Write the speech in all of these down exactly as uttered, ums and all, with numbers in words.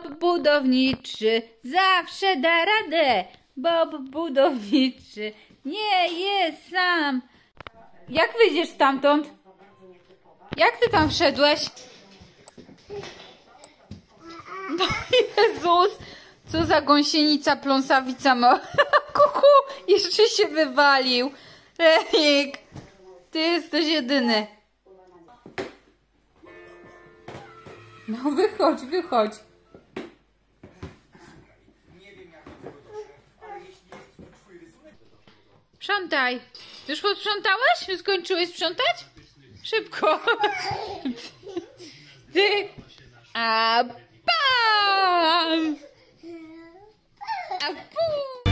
Bob budowniczy zawsze da radę. Bob budowniczy nie jest sam. Jak wyjdziesz stamtąd? Jak ty tam wszedłeś? No Jezus, co za gąsienica pląsawica ma. Kuku, jeszcze się wywalił. Remik, ty jesteś jedyny. No wychodź, wychodź. Sprzątaj. Już posprzątałeś? Już skończyłeś sprzątać? Szybko. Ty. A bam! A pum!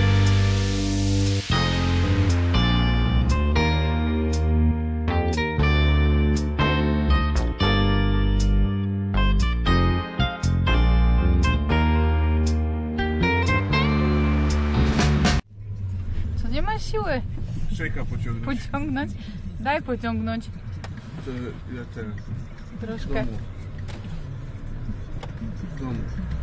Co, nie ma siły? Szejka pociągnąć. Pociągnąć? Daj pociągnąć. To ja teraz. Troszkę. W domu. W domu.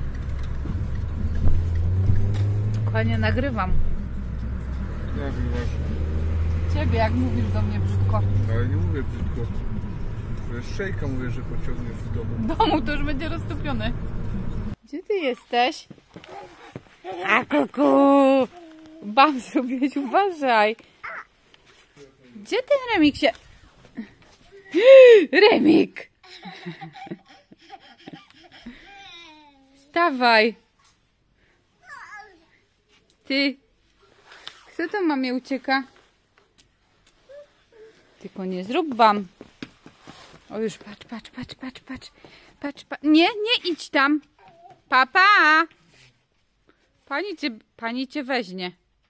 Panie, nagrywam. Nagrywasz. Ciebie, jak mówisz do mnie brzydko. Ale nie mówię brzydko. To jest szejka, mówię, że pociągniesz w domu. W domu to już będzie roztopiony. Gdzie ty jesteś? A kuku! Bam zrobiłeś, uważaj. Gdzie ten Remik się... Remik! Wstawaj. Ty. Kto to mamie ucieka? Tylko nie zrób bam. O już patrz, patrz, patrz, patrz, patrz. Patrz, patrz. Nie, nie idź tam. Papa. Pani cię, pani cię weźmie.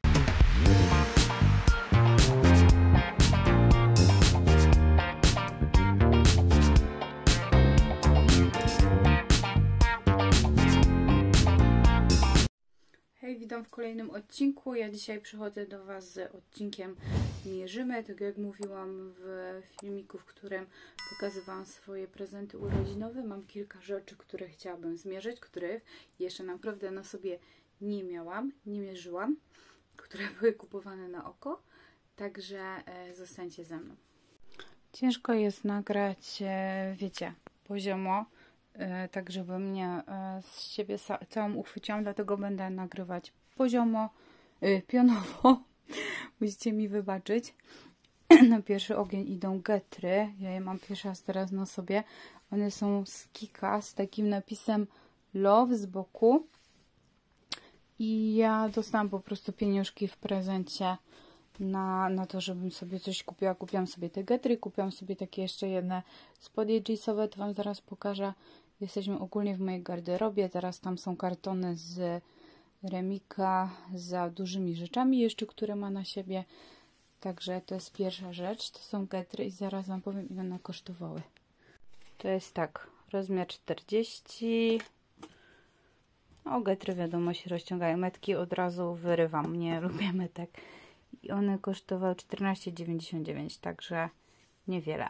Hej, witam w kolejnym odcinku. Ja dzisiaj przychodzę do Was z odcinkiem Mierzymy. Tak jak mówiłam w filmiku, w którym pokazywałam swoje prezenty urodzinowe, mam kilka rzeczy, które chciałabym zmierzyć, których jeszcze naprawdę na sobie nie miałam, nie mierzyłam, które były kupowane na oko. Także e, zostańcie ze mną. Ciężko jest nagrać, e, wiecie, poziomo, tak żeby mnie z siebie całą uchwyciłam, dlatego będę nagrywać poziomo, yy, pionowo. Musicie mi wybaczyć. Na pierwszy ogień idą getry. Ja je mam pierwszy raz teraz na sobie. One są z Kika, z takim napisem Love z boku. I ja dostałam po prostu pieniążki w prezencie na, na to, żebym sobie coś kupiła. Kupiłam sobie te getry, kupiłam sobie takie jeszcze jedne spodnie jeansowe, to Wam zaraz pokażę. Jesteśmy ogólnie w mojej garderobie. Teraz tam są kartony z Remika za dużymi rzeczami jeszcze, które ma na siebie. Także to jest pierwsza rzecz. To są getry i zaraz Wam powiem, ile one kosztowały. To jest tak, rozmiar czterdzieści. O, getry wiadomo się rozciągają. Metki od razu wyrywam. Nie lubię metek. I one kosztowały czternaście dziewięćdziesiąt dziewięć, także niewiele.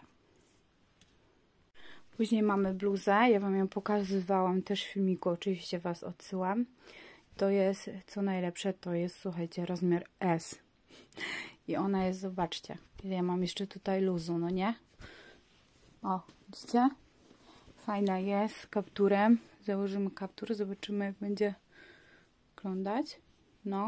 Później mamy bluzę. Ja Wam ją pokazywałam też w filmiku. Oczywiście Was odsyłam. To jest, co najlepsze, to jest, słuchajcie, rozmiar S. I ona jest, zobaczcie, ile ja mam jeszcze tutaj luzu, no nie? O, widzicie? Fajna jest, z kapturem. Założymy kaptur, zobaczymy, jak będzie wyglądać. No.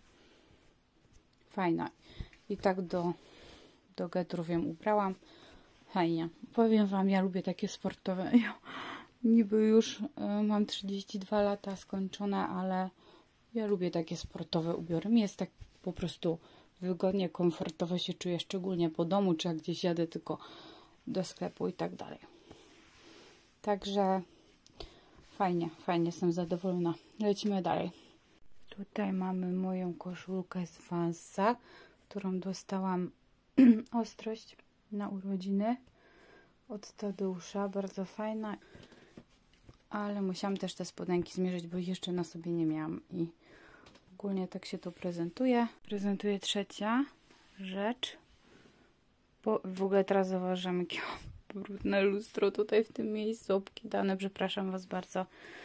Fajna. I tak do, do getrów ją ubrałam. Fajnie. Powiem Wam, ja lubię takie sportowe. Ja niby już y, mam trzydzieści dwa lata skończone, ale ja lubię takie sportowe ubiory. Mi jest tak po prostu wygodnie, komfortowo się czuję, szczególnie po domu, czy jak gdzieś jadę tylko do sklepu i tak dalej. Także fajnie, fajnie, jestem zadowolona. Lecimy dalej. Tutaj mamy moją koszulkę z Vansa, którą dostałam ostrość na urodziny od Tadeusza. Bardzo fajna. Ale musiałam też te spodenki zmierzyć, bo jeszcze na sobie nie miałam. I ogólnie tak się to prezentuje. Prezentuje trzecia rzecz. Bo w ogóle teraz zauważam, jakie brudne lustro tutaj w tym miejscu obkidane. Przepraszam Was bardzo.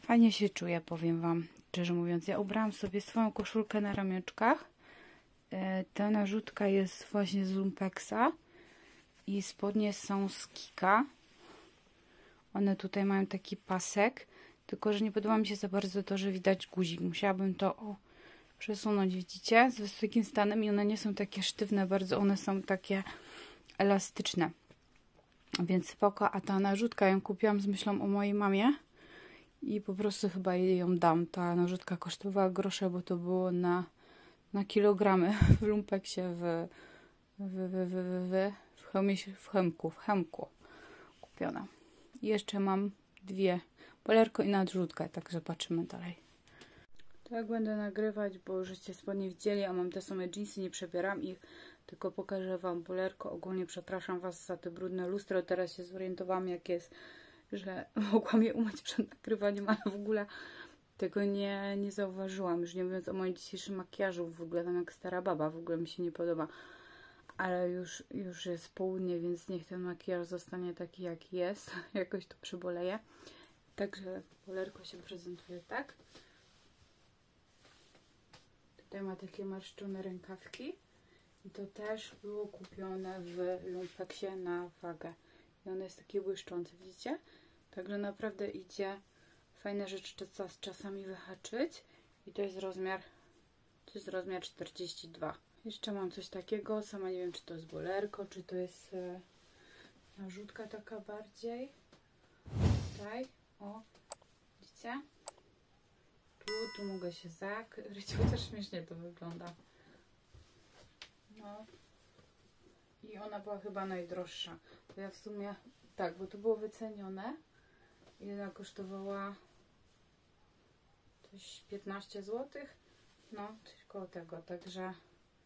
Fajnie się czuję, powiem Wam, szczerze mówiąc. Ja ubrałam sobie swoją koszulkę na ramionczkach. Ta narzutka jest właśnie z Lumpexa i spodnie są z Kika. One tutaj mają taki pasek, tylko że nie podoba mi się za bardzo to, że widać guzik. Musiałabym to o, przesunąć, widzicie, z wysokim stanem i one nie są takie sztywne bardzo, one są takie elastyczne. Więc spoko, a ta narzutka ją kupiłam z myślą o mojej mamie i po prostu chyba jej ją dam. Ta narzutka kosztowała grosze, bo to było na, na kilogramy w Lumpeksie w w, w, w, w, w, w, chemie, w chemku, w chemku kupiona. I jeszcze mam dwie, bolerko i nadrzutkę, także patrzymy dalej. Tak będę nagrywać, bo żeście spodnie widzieli, a mam te same dżinsy, nie przebieram ich, tylko pokażę Wam bolerko. Ogólnie przepraszam Was za te brudne lustro, teraz się zorientowałam, jak jest, że mogłam je umyć przed nagrywaniem, ale w ogóle tego nie, nie zauważyłam, już nie mówiąc o moim dzisiejszym makijażu, wyglądam jak stara baba, w ogóle mi się nie podoba. Ale już, już jest południe, więc niech ten makijaż zostanie taki, jaki jest. Jakoś to przyboleje. Także bolerko się prezentuje tak. Tutaj ma takie marszczone rękawki. I to też było kupione w Lumpeksie na wagę. I ono jest takie błyszczące, widzicie? Także naprawdę idzie fajne rzeczy z czasami wyhaczyć. I to jest rozmiar, to jest rozmiar czterdzieści dwa. Jeszcze mam coś takiego, sama nie wiem, czy to jest bolerko, czy to jest e, narzutka taka bardziej. Tutaj, o, widzicie? Tu, tu mogę się zakryć, chociaż śmiesznie to wygląda. No. I ona była chyba najdroższa. Bo ja w sumie, tak, bo to było wycenione. I ona kosztowała coś piętnaście złotych. No, coś koło tego, także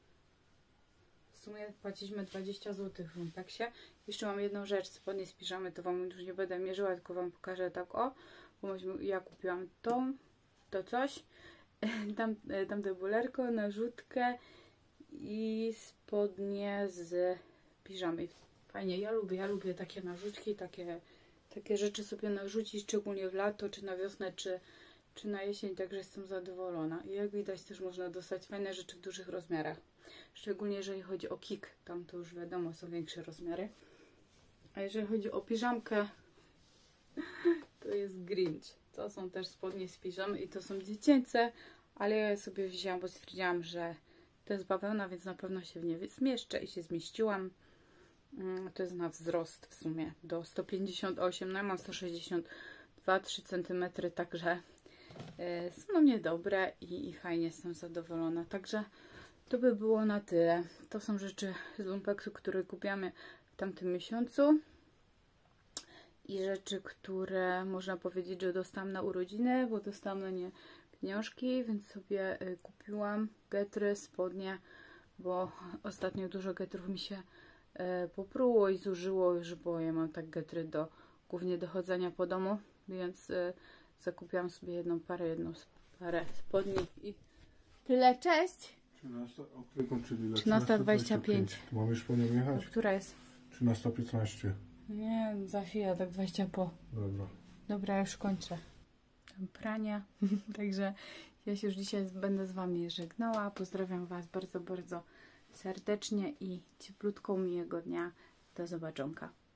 w sumie płaciliśmy dwadzieścia złotych w Lumpeksie. Jeszcze mam jedną rzecz, spodnie z piżamy, to Wam już nie będę mierzyła, tylko Wam pokażę tak o, bo ja kupiłam tą, to coś, tam, tamte bolerko, narzutkę i spodnie z piżamy. Fajnie, ja lubię, ja lubię takie narzutki, takie, takie rzeczy sobie narzucić, szczególnie w lato, czy na wiosnę, czy, czy na jesień, także jestem zadowolona. I jak widać też można dostać fajne rzeczy w dużych rozmiarach. Szczególnie jeżeli chodzi o Kik, tam to już wiadomo, są większe rozmiary. A jeżeli chodzi o piżamkę, to jest Grinch. To są też spodnie z piżamy i to są dziecięce, ale ja je sobie wzięłam, bo stwierdziłam, że to jest bawełna, więc na pewno się w nie zmieszczę i się zmieściłam. To jest na wzrost w sumie do sto pięćdziesiąt osiem, no ja mam sto sześćdziesiąt dwa trzy centymetry, także są na mnie dobre i, i fajnie, jestem zadowolona. Także to by było na tyle. To są rzeczy z Lumpeksu, które kupiamy w tamtym miesiącu. I rzeczy, które można powiedzieć, że dostałam na urodziny, bo dostałam na nie pieniążki, więc sobie kupiłam getry, spodnie, bo ostatnio dużo getrów mi się popruło i zużyło już, bo ja mam tak getry do, głównie do chodzenia po domu, więc zakupiłam sobie jedną parę, jedną parę spodni i tyle. Cześć! trzynasta dwadzieścia pięć. Mam już po nią jechać? Która jest? trzynasta piętnaście. Nie, za chwilę, tak dwadzieścia po. Dobra. Dobra, już kończę. Tam prania. Także ja się już dzisiaj będę z Wami żegnała. Pozdrawiam Was bardzo, bardzo serdecznie i cieplutką miłego dnia. Do zobaczonka.